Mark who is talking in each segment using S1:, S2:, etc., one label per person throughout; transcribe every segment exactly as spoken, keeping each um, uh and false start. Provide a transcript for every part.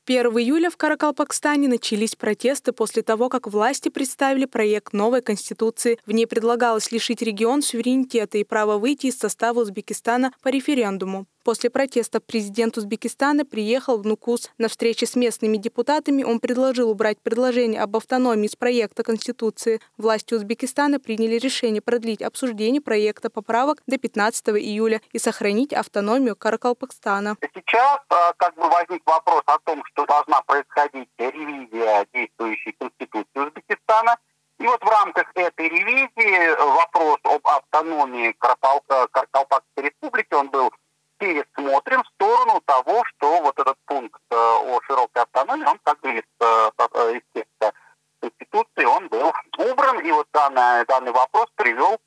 S1: первого июля в Каракалпакстане начались протесты после того, как власти представили проект новой конституции. В ней предлагалось лишить регион суверенитета и права выйти из состава Узбекистана по референдуму. После протестов президент Узбекистана приехал в Нукус. На встрече с местными депутатами он предложил убрать предложение об автономии из проекта Конституции. Власти Узбекистана приняли решение продлить обсуждение проекта поправок до пятнадцатого июля и сохранить автономию Каракалпакстана.
S2: Сейчас как бы возник вопрос о том, что должна происходить ревизия действующей Конституции Узбекистана. И вот в рамках этой ревизии вопрос об автономии Каракалпакской республики, он был пересмотрен в сторону того, что вот этот пункт о широкой автономии, он как бы из, из текста Конституции, он был убран. И вот данный, данный вопрос привел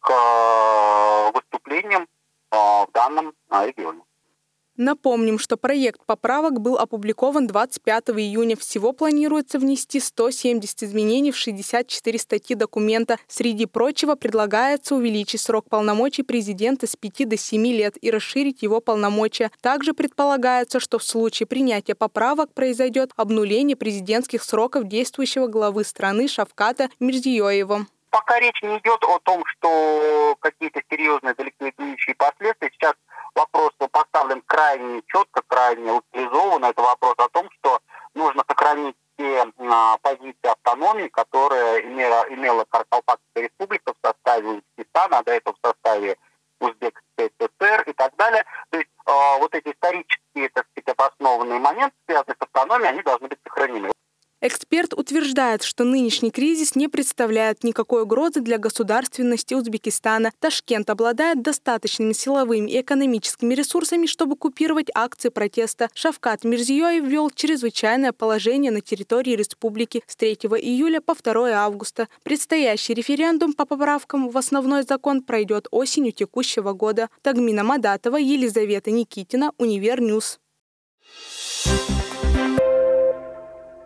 S2: к выступлениям в данном регионе.
S1: Напомним, что проект поправок был опубликован двадцать пятого июня. Всего планируется внести сто семьдесят изменений в шестьдесят четыре статьи документа. Среди прочего, предлагается увеличить срок полномочий президента с пяти до семи лет и расширить его полномочия. Также предполагается, что в случае принятия поправок произойдет обнуление президентских сроков действующего главы страны Шавката Мирзиёева.
S2: Пока речь не идет о том, что какие-то серьезные далеко идущие последствия. Сейчас вопрос поставлен крайне четко, крайне локализованно. Это вопрос о том, что нужно сохранить те а, позиции автономии, которые имела, имела Каракалпакская республика в составе Узбекистана, а до этого в составе Узбекской ССР и так далее. То есть а, вот эти исторические, так сказать, обоснованные моменты, связанные с автономией, они должны быть сохранены.
S1: Эксперт утверждает, что нынешний кризис не представляет никакой угрозы для государственности Узбекистана. Ташкент обладает достаточными силовыми и экономическими ресурсами, чтобы купировать акции протеста. Шавкат Мирзиёев ввел чрезвычайное положение на территории республики с третьего июля по второе августа. Предстоящий референдум по поправкам в основной закон пройдет осенью текущего года. Тагмина Мадатова, Елизавета Никитина, Универньюз.